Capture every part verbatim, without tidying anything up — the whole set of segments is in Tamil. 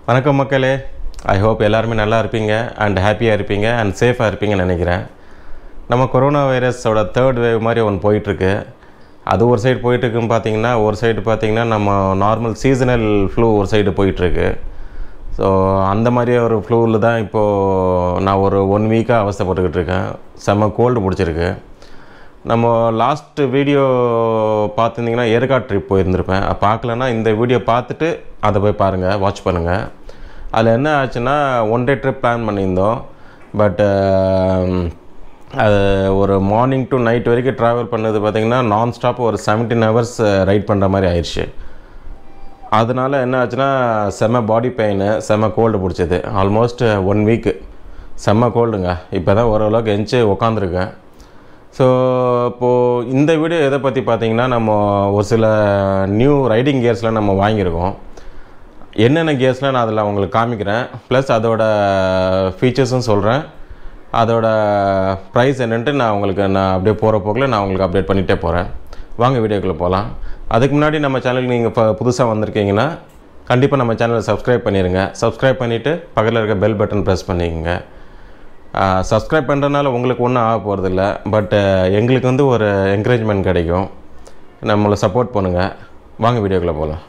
Vanakkam Makkalae. I hope எல்லாரும் நல்லா இருப்பீங்க and happy-ஆ இருப்பீங்க and safe-ஆ இருப்பீங்கன்னு நினைக்கிறேன். நம்ம கொரோனா வைரஸோட தேர்ட் வேவ் மாதிரி ஒன்று போயிட்டு இருக்கு. அது ஒரு சைடு போயிட்டு இருக்குன்னு பாத்தீங்கன்னா ஒரு சைடு பாத்தீங்கன்னா நம்ம நார்மல் சீசனல் ஃப்ளூ ஒரு சைடு போயிட்டு இருக்கு. ஸோ அந்த மாதிரி ஒரு ஃப்ளூவில் தான் இப்போது நான் ஒரு ஒன் வீக்காக அவஸ்தைப்பட்டுக்கிட்டு இருக்கேன். செம்ம கோல்டு பிடிச்சிருக்கு. நம்ம லாஸ்ட் வீடியோ பார்த்துருந்தீங்கன்னா ஏற்காடு ட்ரிப் போயிருந்திருப்பேன். பார்க்கலன்னா இந்த வீடியோ பார்த்துட்டு அதை போய் பாருங்கள், வாட்ச் பண்ணுங்கள். அதில் என்ன ஆச்சுன்னா ஒன் டே ட்ரிப் பிளான் பண்ணியிருந்தோம். பட் அது ஒரு மார்னிங் டு நைட் வரைக்கும் ட்ராவல் பண்ணது பார்த்திங்கன்னா நான் ஸ்டாப் ஒரு செவன்டீன் ஹவர்ஸ் ரைட் பண்ணுற மாதிரி ஆயிடுச்சு. அதனால் என்ன ஆச்சுன்னா செம்ம பாடி பெயின், செம்ம கோல்டு பிடிச்சது. ஆல்மோஸ்ட் ஒன் வீக்கு செம்ம கோல்டுங்க. இப்போ தான் ஓரளவுக்கு எஞ்சி உக்காந்துருக்கேன். ஸோ இப்போது இந்த வீடியோ எதை பற்றி பார்த்தீங்கன்னா நம்ம ஒரு சில நியூ ரைடிங் கியர்ஸ்லாம் நம்ம வாங்கியிருக்கோம். என்னென்ன கியர்ஸ்லாம் நான் அதில் உங்களுக்கு காமிக்கிறேன். ப்ளஸ் அதோட ஃபீச்சர்ஸும் சொல்கிறேன். அதோட ப்ரைஸ் என்னென்ட்டு நான் உங்களுக்கு நான் அப்படியே போகிற போக்கில் நான் உங்களுக்கு அப்டேட் பண்ணிகிட்டே போகிறேன். வாங்க வீடியோக்குள்ளே போகலாம். அதுக்கு முன்னாடி நம்ம சேனலுக்கு நீங்கள் இப்போ புதுசாக வந்திருக்கீங்கன்னா கண்டிப்பாக நம்ம சேனலை சப்ஸ்கிரைப் பண்ணிடுங்க. சப்ஸ்கிரைப் பண்ணிவிட்டு பக்கத்தில் இருக்க பெல் பட்டன் ப்ரெஸ் பண்ணிக்கோங்க. சப்ஸ்கிரைப் பண்ணுறதுனால உங்களுக்கு ஒன்றும் ஆக போகிறதில்ல, பட் எங்களுக்கு வந்து ஒரு என்கரேஜ்மெண்ட் கிடைக்கும். நம்மளை சப்போர்ட் பண்ணுங்கள். வாங்க வீடியோக்குள்ளே போகலாம்.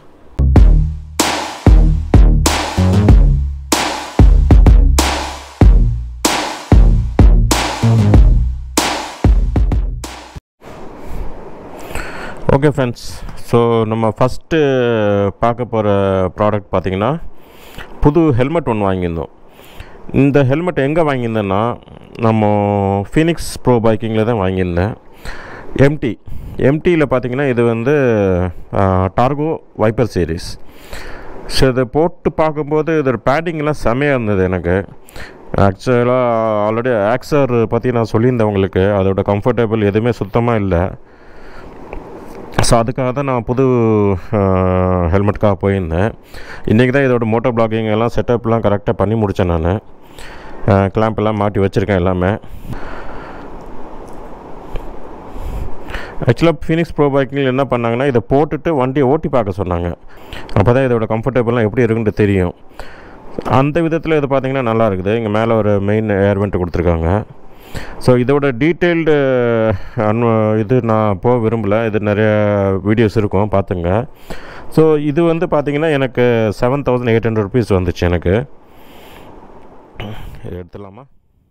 ஓகே ஃப்ரெண்ட்ஸ், ஸோ நம்ம ஃபஸ்ட்டு பார்க்க போகிற ப்ராடக்ட் பார்த்திங்கன்னா புது ஹெல்மெட் ஒன்று வாங்கியிருந்தோம். இந்த ஹெல்மெட் எங்கே வாங்கியிருந்தேன்னா நம்ம ஃபீனிக்ஸ் ப்ரோ பைக்கிங்கில் தான் வாங்கியிருந்தேன். எம்டி எம்டியில் பார்த்திங்கன்னா இது வந்து டார்கோ வைப்பர் சீரீஸ். ஸோ இதை போட்டு பார்க்கும்போது இதோட பேடிங்லாம் செமையாக இருந்தது எனக்கு. ஆக்சுவலாக ஆல்ரெடி ஆக்சர் பற்றி நான் சொல்லியிருந்தேன் உங்களுக்கு. அதோட கம்ஃபர்டபுள் எதுவுமே சுத்தமாக இல்லை. ஸோ அதுக்காக தான் நான் புது ஹெல்மெட்டுக்காக போயிருந்தேன். இன்றைக்கி தான் இதோட மோட்டோ பிளாகிங் எல்லாம் செட்டப்லாம் கரெக்டாக பண்ணி முடித்தேன். நான் கிளாம்ப் எல்லாம் மாட்டி வச்சுருக்கேன் எல்லாமே. ஆக்சுவலாக ஃபீனிக்ஸ் ப்ரோ பைக்கிங்கில் என்ன பண்ணாங்கன்னா இதை போட்டுட்டு வண்டியை ஓட்டி பார்க்க சொன்னாங்க. அப்போ தான் இதோட கம்ஃபர்டபுள்லாம் எப்படி இருக்குன்னு தெரியும். அந்த விதத்தில் இது பார்த்திங்கன்னா நல்லா இருக்குது. இங்கே மேலே ஒரு மெயின் ஏர்வெண்ட் கொடுத்துருக்காங்க. ஸோ இதோட டீட்டெயில்டு அன் இது நான் போக விரும்பலை. இது நிறைய வீடியோஸ் இருக்கும், பார்த்துங்க. ஸோ இது வந்து பார்த்திங்கன்னா எனக்கு seven thousand eight hundred rupees வந்துச்சு எனக்கு. இது எடுத்துடலாமா?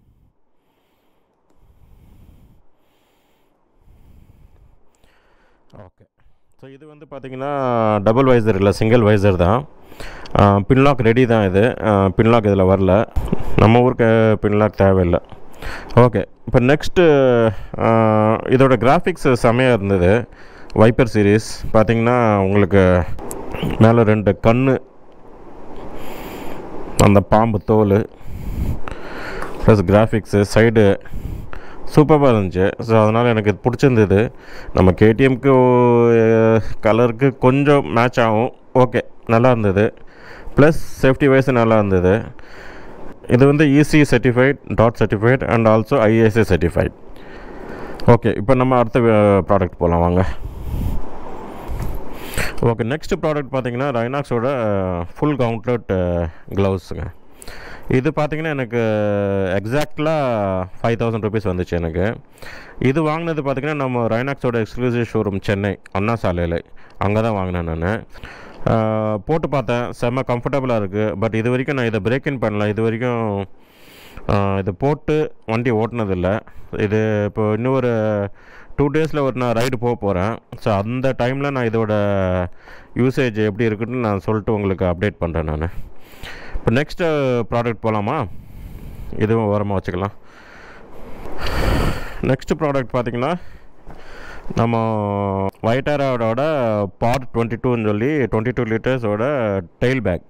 ஓகே. ஸோ இது வந்து பார்த்திங்கன்னா டபுள் வைசர் இல்லை, சிங்கிள் வைசர் தான். பின்லாக் ரெடி தான். இது பின்லாக் இதில் வரல. நம்ம ஊருக்கு பின்லாக் தேவையில்லை. ஓகே, இப்போ நெக்ஸ்ட்டு இதோட கிராஃபிக்ஸ் செமையாக இருந்தது. வைப்பர் சீரீஸ் பார்த்திங்கன்னா உங்களுக்கு மேலே ரெண்டு கண், அந்த பாம்பு தோல், ப்ளஸ் கிராஃபிக்ஸு சைடு சூப்பராக இருந்துச்சு. ஸோ அதனால் எனக்கு இது பிடிச்சிருந்தது. நம்ம கேடிஎம்க்கு கலருக்கு கொஞ்சம் மேட்ச் ஆகும். ஓகே, நல்லா இருந்தது. ப்ளஸ் சேஃப்டி வைஸ் நல்லா இருந்தது. இது வந்து EC certified, DOT certified and also ISA certified. Okay, இப்போ நம்ம அடுத்த ப்ராடக்ட் போகலாம் வாங்க. ஓகே, நெக்ஸ்ட் ப்ராடக்ட் பார்த்திங்கன்னா ரைனாக்ஸோட ஃபுல் கவுண்ட்லெட் க்ளவுஸுங்க. இது பார்த்திங்கன்னா எனக்கு எக்ஸாக்டாக ஃபைவ் தௌசண்ட் ருபீஸ் வந்துச்சு எனக்கு. இது வாங்கினது பார்த்திங்கன்னா நம்ம ரைனாக்ஸோட எக்ஸ்க்ளூசிவ் ஷோரூம் சென்னை அண்ணா சாலையில், அங்கே தான் வாங்கினேன் நான். போட்டு பார்த்தேன், செம்ம கம்ஃபர்டபுளாக இருக்குது. பட் இது வரைக்கும் நான் இதை பிரேக் இன் பண்ணல. இது வரைக்கும் இதை போட்டு வண்டி ஓட்டினதில்லை. இது இப்போ இன்னும் ஒரு டூ டேஸில் ஒரு நான் ரைடு போக போகிறேன். ஸோ அந்த டைமில் நான் இதோட யூசேஜ் எப்படி இருக்குன்னு நான் சொல்லிட்டு உங்களுக்கு அப்டேட் பண்ணுறேன் நான். இப்போ நெக்ஸ்ட்டு ப்ராடக்ட் போகலாமா? இதுவும் ஓரமாக வச்சுக்கலாம். நெக்ஸ்ட்டு ப்ராடக்ட் பார்த்திங்கன்னா நம்ம வைட்டாராவோட பாட் டுவெண்ட்டி டூன்னு சொல்லி டுவெண்ட்டி டூ லிட்டர்ஸோட டெயில் பேக்.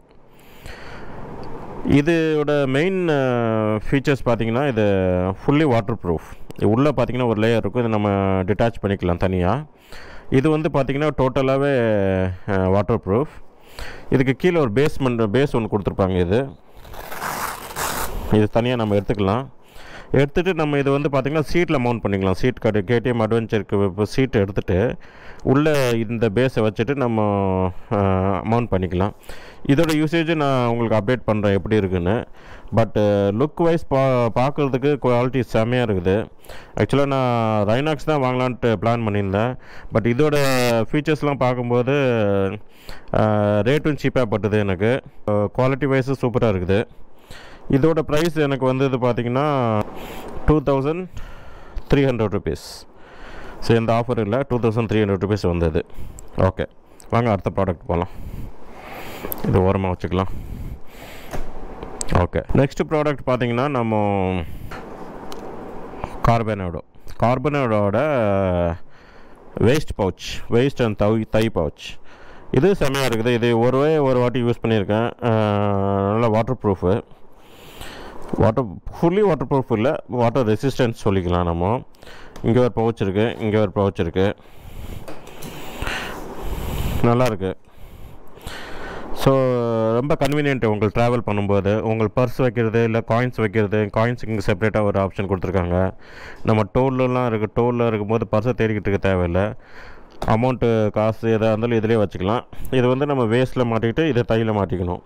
இதோட மெயின் ஃபீச்சர்ஸ் பார்த்திங்கன்னா இது ஃபுல்லி வாட்டர் ப்ரூஃப். உள்ளே பார்த்திங்கன்னா ஒரு லேயர் இருக்கும், இது நம்ம டிட்டாச் பண்ணிக்கலாம் தனியாக. இது வந்து பார்த்திங்கன்னா டோட்டலாகவே வாட்டர் ப்ரூஃப். இதுக்கு கீழே ஒரு பேஸ்மெண்ட் பேஸ் ஒன்று கொடுத்துருப்பாங்க. இது இது தனியாக நம்ம எடுத்துக்கலாம். எடுத்துகிட்டு நம்ம இது வந்து பார்த்திங்கன்னா சீட்டில் மவுண்ட் பண்ணிக்கலாம். சீட் கார்டு கேடிஎம் அட்வென்ச்சருக்கு இப்போ சீட் எடுத்துகிட்டு உள்ளே இந்த பேஸை வச்சுட்டு நம்ம மவுண்ட் பண்ணிக்கலாம். இதோட யூசேஜ் நான் உங்களுக்கு அப்டேட் பண்ணுறேன் எப்படி இருக்குன்னு. பட் லுக் வைஸ் பா பார்க்குறதுக்கு குவாலிட்டி செம்மையாக இருக்குது. ஆக்சுவலாக நான் ரைனாக்ஸ் தான் வாங்கலான்ட்டு பிளான் பண்ணியிருந்தேன். பட் இதோட ஃபீச்சர்ஸ்லாம் பார்க்கும்போது ரேட்டும் சீப்பாக பட்டுது எனக்கு. குவாலிட்டி வைஸும் சூப்பராக இருக்குது. இதோட ப்ரைஸ் எனக்கு வந்தது பார்த்திங்கன்னா two thousand three hundred rupees. So இந்த ஆஃபர் இல்லை, two thousand three hundred rupees வந்தது. ஓகே, வாங்க அடுத்த ப்ராடக்ட் போகலாம். இது ஓரமாக வச்சுக்கலாம். ஓகே, நெக்ஸ்ட் ப்ராடக்ட் பார்த்திங்கன்னா நம்ம கார்பனேடோ கார்பனேடோட waist pouch, waist and thigh thigh pouch. இது செம்மையாக இருக்குது. இது ஒரு ஒரு வாட்டி யூஸ் பண்ணியிருக்கேன். நல்லா waterproof, water fully waterproof இல்லை, வாட்டர் ரெசிஸ்டன்ஸ் சொல்லிக்கலாம் நம்ம. இங்கே ஒரு பவுச் இருக்குது, இங்கே ஒரு பவுச் இருக்குது, நல்லாயிருக்கு. ஸோ ரொம்ப கன்வீனியன்ட்டு உங்களுக்கு ட்ராவல் பண்ணும்போது. உங்கள் பர்ஸ் வைக்கிறது இல்லை காயின்ஸ் வைக்கிறது, காயின்ஸ் இங்கே செப்பரேட்டாக ஒரு ஆப்ஷன் கொடுத்துருக்காங்க. நம்ம டோல்லாம் இருக்குது, டோலில் இருக்கும்போது பர்ஸை தேடிக்கிட்டு இருக்க தேவையில்லை. அமௌண்ட்டு காசு எதாக இருந்தாலும் இதிலே வச்சுக்கலாம். இது வந்து நம்ம வேஸ்ட்டில் மாட்டிக்கிட்டு இதை தையில் மாட்டிக்கணும்.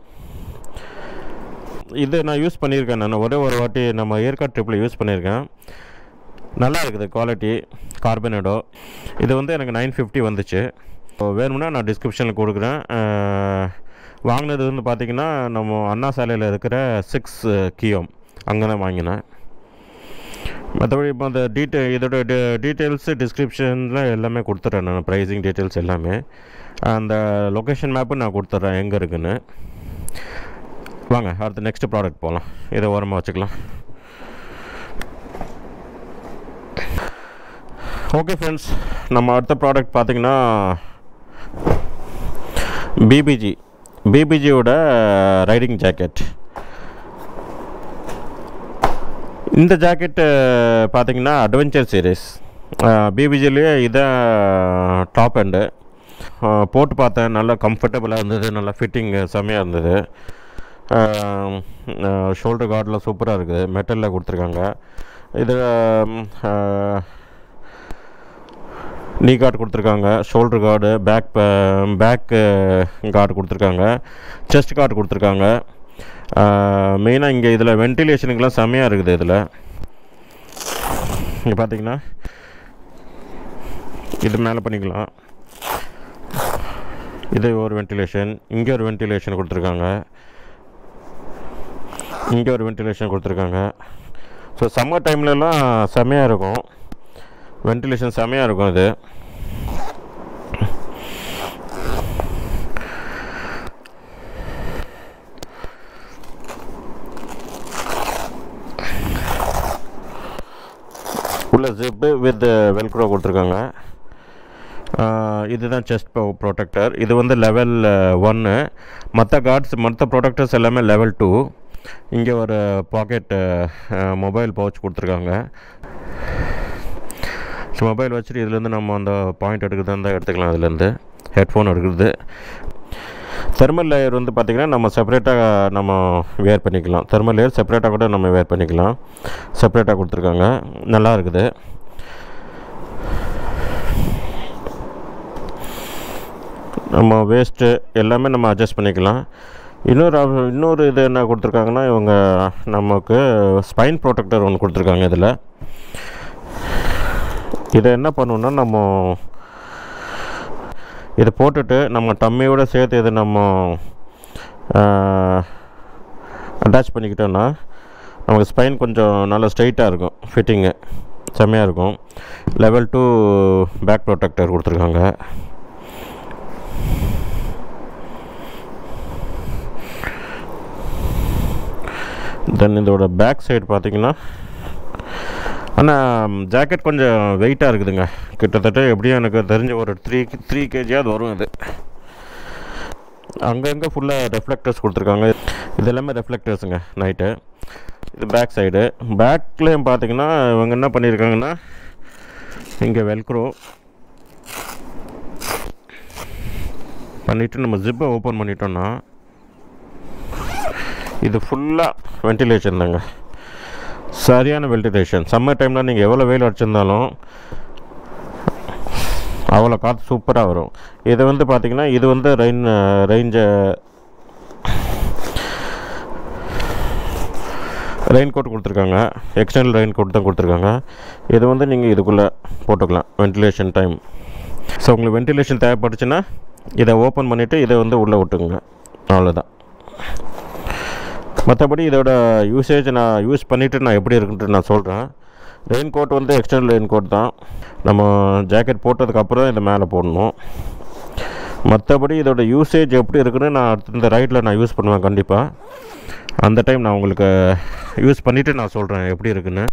இது நான் யூஸ் பண்ணியிருக்கேன். நான் ஒரே ஒரு வாட்டி நம்ம ஏற்காடு ட்ரிப்பில் யூஸ் பண்ணியிருக்கேன். நல்லா இருக்குது குவாலிட்டி. கார்பனேடோ இது வந்து எனக்கு நைன் ஃபிஃப்டி வந்துச்சு. வேணும்னா நான் டிஸ்கிரிப்ஷனில் கொடுக்குறேன். வாங்கினது வந்து பார்த்திங்கன்னா நம்ம அண்ணா சாலையில் இருக்கிற சிக்ஸ் கியோம் அங்கே தான் வாங்கினேன். மற்றபடி இப்போ அந்த டீட்டெ இதோட டீட்டெயில்ஸு டிஸ்கிரிப்ஷனில் எல்லாமே கொடுத்துட்றேன் நான், ப்ரைஸிங் டீட்டெயில்ஸ் எல்லாமே. அந்த லொக்கேஷன் மேப்பு நான் கொடுத்துட்றேன் எங்கே இருக்குன்னு. வாங்க அடுத்து நெக்ஸ்ட் ப்ராடக்ட் போகலாம். இதை ஓரமாக வச்சுக்கலாம். ஓகே ஃப்ரெண்ட்ஸ், நம்ம அடுத்த ப்ராடக்ட் பார்த்திங்கன்னா பிபிஜி பிபிஜியோட ரைடிங் ஜாக்கெட். இந்த ஜாக்கெட்டு பார்த்திங்கன்னா அட்வென்ச்சர் சீரீஸ். பிபிஜிலேயே இதான் டாப் எண்டு. போட்டு பார்த்தேன், நல்லா கம்ஃபர்டபுளாக இருந்தது, நல்லா ஃபிட்டிங் செம்மையாக இருந்தது. ஷோல்டர் கார்டெலாம் சூப்பராக இருக்குது, மெட்டலில் கொடுத்துருக்காங்க. இது நீ கார்டு கொடுத்துருக்காங்க, shoulder guard, back back guard கொடுத்துருக்காங்க, செஸ்ட் கார்டு கொடுத்துருக்காங்க. மெயினாக இங்கே இதில் வென்டிலேஷனுக்கெலாம் செம்மையாக இருக்குது. இதில் இங்கே பார்த்திங்கன்னா இது மேலே பண்ணிக்கலாம். இது ஒரு வென்டிலேஷன், இங்கே ஒரு வென்டிலேஷன் கொடுத்துருக்காங்க, இங்கே ஒரு வென்டிலேஷன் கொடுத்துருக்காங்க. ஸோ சம்மர் டைம்லலாம் செம்மையாக இருக்கும், வென்டிலேஷன் செம்மையாக இருக்கும். இது உள்ள ஜிப்பு வித் வெல்க்ரோ கொடுத்துருக்காங்க. இதுதான் செஸ்ட் ப்ரொடெக்டர். இது வந்து லெவல் ஒன்று. மற்ற கார்ட்ஸ் மற்ற ப்ரொடெக்டர்ஸ் எல்லாமே லெவல் டூ. இங்கே ஒரு பாக்கெட் மொபைல் பவுச் கொடுத்துருக்காங்க. ஸோ மொபைல் வச்சுட்டு இதுலேருந்து நம்ம அந்த பாயிண்ட் எடுக்கிறது இருந்தால் எடுத்துக்கலாம். அதுலேருந்து ஹெட்ஃபோன் எடுக்கிறது. தெர்மல் லேயர் வந்து பார்த்திங்கன்னா நம்ம செப்பரேட்டாக நம்ம வேர் பண்ணிக்கலாம். தெர்மல் லேயர் செப்பரேட்டாக கூட நம்ம வேர் பண்ணிக்கலாம். செப்பரேட்டாக கொடுத்துருக்காங்க, நல்லா இருக்குது. நம்ம வேஸ்ட்டு எல்லாமே நம்ம அட்ஜஸ்ட் பண்ணிக்கலாம். இன்னொரு இன்னொரு இது என்ன கொடுத்துருக்காங்கன்னா, இவங்க நமக்கு ஸ்பைன் ப்ரொடெக்டர் ஒன்று கொடுத்துருக்காங்க. இதில் இதை என்ன பண்ணணுன்னா, நம்ம இதை போட்டுட்டு நம்ம டம்மியோடு சேர்த்து இதை நம்ம அட்டாச் பண்ணிக்கிட்டோன்னா நமக்கு ஸ்பைன் கொஞ்சம் நல்லா ஸ்ட்ரைட்டாக இருக்கும், ஃபிட்டிங்கு செம்மையாக இருக்கும். லெவல் டூ பேக் ப்ரொடெக்டர் கொடுத்துருக்காங்க. தென் இதோட பேக் சைடு பார்த்திங்கன்னா, ஆனால் ஜாக்கெட் கொஞ்சம் வெயிட்டாக இருக்குதுங்க. கிட்டத்தட்ட எப்படியும் எனக்கு தெரிஞ்ச ஒரு த்ரீ த்ரீ கேஜியாவது வரும் இது. அங்கங்கே ஃபுல்லாக ரெஃப்ளெக்டர்ஸ் கொடுத்துருக்காங்க. இது எல்லாமே ரெஃப்ளெக்டர்ஸுங்க நைட்டு. இது பேக் சைடு. பேக்லேயும் பார்த்திங்கன்னா இவங்க என்ன பண்ணியிருக்காங்கன்னா, இங்கே வெல்க்ரோ பண்ணிவிட்டு நம்ம ஜிப்பை ஓப்பன் பண்ணிட்டோன்னா இது ஃபுல்லாக வென்டிலேஷன் தாங்க. சரியான வெல்டிலேஷன். சம்மர் டைமில் நீங்கள் எவ்வளோ வெயில் அடிச்சிருந்தாலும் அவ்வளோ காற்று சூப்பராக வரும். இது வந்து பார்த்திங்கன்னா இது வந்து ரெயின் ரேஞ்சை ரெயின் கோட் கொடுத்துருக்காங்க. எக்ஸ்டர்னல் ரெயின் கோட் தான் கொடுத்துருக்காங்க. இது வந்து நீங்கள் இதுக்குள்ளே போட்டுக்கலாம் வென்டிலேஷன் டைம். ஸோ உங்களுக்கு வென்டிலேஷன் தேவைப்பட்டுச்சுன்னா இதை ஓப்பன் பண்ணிவிட்டு இதை வந்து உள்ளே விட்டுக்குங்க, அவ்வளோதான். மற்றபடி இதோட யூசேஜ் நான் யூஸ் பண்ணிவிட்டு நான் எப்படி இருக்குன்ட்டு நான் சொல்கிறேன். ரெயின் கோட் வந்து எக்ஸ்டர்னல் ரெயின் கோட் தான். நம்ம ஜாக்கெட் போட்டதுக்கப்புறம் இதை மேலே போடணும். மற்றபடி இதோட யூசேஜ் எப்படி இருக்குன்னு நான் அடுத்த இந்த ரைடில் நான் யூஸ் பண்ணுவேன் கண்டிப்பாக. அந்த டைம் நான் உங்களுக்கு யூஸ் பண்ணிவிட்டு நான் சொல்கிறேன் எப்படி இருக்குன்னு.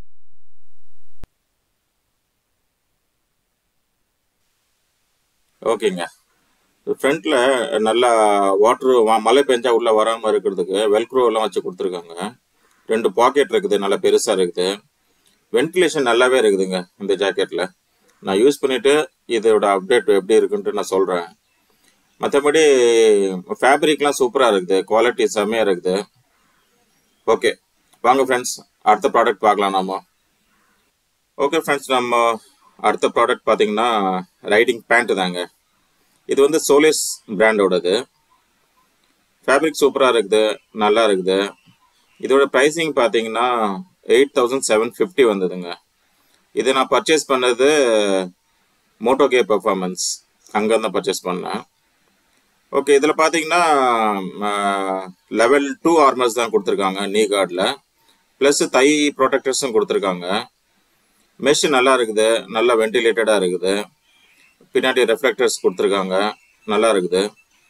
ஓகேங்க. ஃப்ரண்ட்டில் நல்லா வாட்ரு மழை பெஞ்சால் உள்ளே வராமல் இருக்கிறதுக்கு வெல்க்ரோவெல்லாம் வச்சு கொடுத்துருக்காங்க. ரெண்டு பாக்கெட் இருக்குது, நல்லா பெருசாக இருக்குது. வென்டிலேஷன் நல்லாவே இருக்குதுங்க இந்த ஜாக்கெட்டில். நான் யூஸ் பண்ணிவிட்டு இதோட அப்டேட் எப்படி இருக்குன்ட்டு நான் சொல்கிறேன். மற்றபடி ஃபேப்ரிக்லாம் சூப்பராக இருக்குது, குவாலிட்டி செம்மையாக இருக்குது. ஓகே வாங்க ஃப்ரெண்ட்ஸ், அடுத்த ப்ராடக்ட் பார்க்கலாம் நாம. ஓகே ஃப்ரெண்ட்ஸ், நம்ம அடுத்த ப்ராடக்ட் பார்த்தீங்கன்னா ரைடிங் பேண்ட் தாங்க. இது வந்து சோலேஸ் பிராண்டோடது. ஃபேப்ரிக் சூப்பராக இருக்குது, நல்லா இருக்குது. இதோட ப்ரைஸிங் பார்த்தீங்கன்னா எயிட் தௌசண்ட் செவன் ஃபிஃப்டி வந்ததுங்க. இது நான் பர்ச்சேஸ் பண்ணது மோட்டோகே பெர்ஃபார்மன்ஸ், அங்கேருந்து பர்ச்சேஸ் பண்ணேன். ஓகே, இதில் பார்த்தீங்கன்னா லெவல் டூ ஆர்மர்ஸ் தான் கொடுத்துருக்காங்க நீ கார்டில், ப்ளஸ் தை ப்ரொடெக்டர்ஸும் கொடுத்துருக்காங்க. மெஷ் நல்லா இருக்குது, நல்லா வென்டிலேட்டடாக இருக்குது. பின்னாடி ரெஃப்ளெக்டர்ஸ் கொடுத்துருக்காங்க, நல்லா இருக்குது.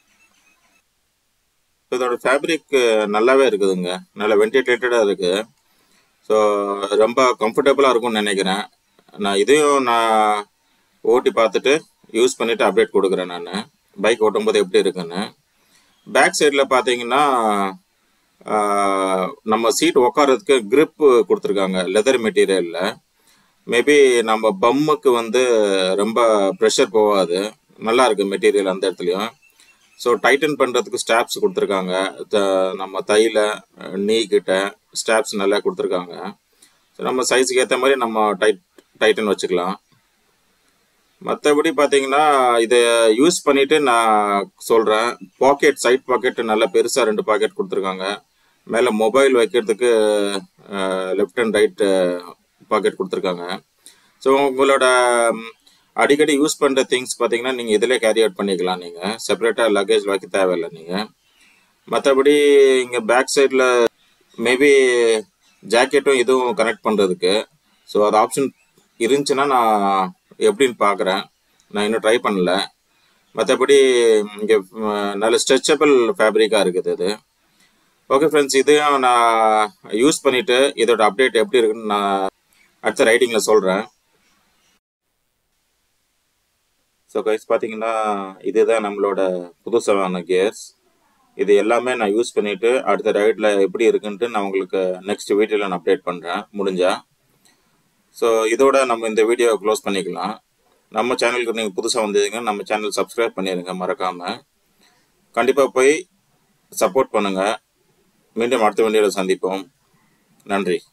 இதோட ஃபேப்ரிக் நல்லாவே இருக்குதுங்க, நல்லா வென்டிலேட்டடாக இருக்குது. ஸோ ரொம்ப கம்ஃபர்டபுளாக இருக்கும்னு நினைக்கிறேன். நான் இதையும் நான் ஓட்டி பார்த்துட்டு யூஸ் பண்ணிவிட்டு அப்டேட் கொடுக்குறேன் நான், பைக் ஓட்டும்போது எப்படி இருக்குன்னு. பேக் சைடில் பார்த்தீங்கன்னா நம்ம சீட் உட்காரதுக்கு கிரிப்பு கொடுத்துருக்காங்க லெதர் மெட்டீரியலில். மேபி நம்ம பம்முக்கு வந்து ரொம்ப ப்ரெஷர் போகாது, நல்லா இருக்குது மெட்டீரியல் அந்த இடத்துலையும். ஸோ டைட்டன் பண்ணுறதுக்கு ஸ்டாப்ஸ் கொடுத்துருக்காங்க. நம்ம தையில் நீ கிட்ட ஸ்டாப்ஸ் நல்லா கொடுத்துருக்காங்க. ஸோ நம்ம சைஸுக்கு ஏற்ற மாதிரி நம்ம டைட் டைட்டன் வச்சுக்கலாம். மற்றபடி பார்த்தீங்கன்னா இதை யூஸ் பண்ணிவிட்டு நான் சொல்கிறேன். பாக்கெட், சைட் பாக்கெட்டு நல்லா பெருசாக ரெண்டு பாக்கெட் கொடுத்துருக்காங்க. மேலே மொபைல் வைக்கிறதுக்கு லெஃப்ட் அண்ட் ரைட்டு பாக்கெட் கொடுத்துருக்காங்க. ஸோ உங்களோட அடிக்கடி யூஸ் பண்ணுற திங்ஸ் பார்த்தீங்கன்னா நீங்கள் இதிலே கேரி அவுட் பண்ணிக்கலாம். நீங்கள் செப்பரேட்டாக லக்கேஜ் வைக்க தேவையில்லை நீங்கள். மற்றபடி இங்கே பேக் சைடில் மேபி ஜாக்கெட்டும் இதுவும் கனெக்ட் பண்ணுறதுக்கு, ஸோ அது ஆப்ஷன் இருந்துச்சுன்னா நான் எப்படின்னு பார்க்குறேன். நான் இன்னும் ட்ரை பண்ணல. மற்றபடி இங்கே நல்ல ஸ்ட்ரெச்சபிள் ஃபேப்ரிக்காக இருக்குது இது. ஓகே ஃப்ரெண்ட்ஸ், இதையும் நான் யூஸ் பண்ணிவிட்டு இதோட அப்டேட் எப்படி இருக்குன்னு நான் அடுத்த ரைடிங்கில் சொல்கிறேன். ஸோ கைஸ் பார்த்தீங்கன்னா இதுதான் நம்மளோட புதுசான கியர்ஸ். இது எல்லாமே நான் யூஸ் பண்ணிவிட்டு அடுத்த ரைடில் எப்படி இருக்குன்ட்டு நான் உங்களுக்கு நெக்ஸ்ட் வீடியோவில் நான் அப்டேட் பண்ணுறேன் முடிஞ்சா. ஸோ இதோட நம்ம இந்த வீடியோவை க்ளோஸ் பண்ணிக்கலாம். நம்ம சேனலுக்கு நீங்கள் புதுசாக வந்ததுங்க, நம்ம சேனல் சப்ஸ்கிரைப் பண்ணிடுங்க மறக்காமல். கண்டிப்பாக போய் சப்போர்ட் பண்ணுங்கள். மீண்டும் அடுத்த வீடியோவில் சந்திப்போம். நன்றி.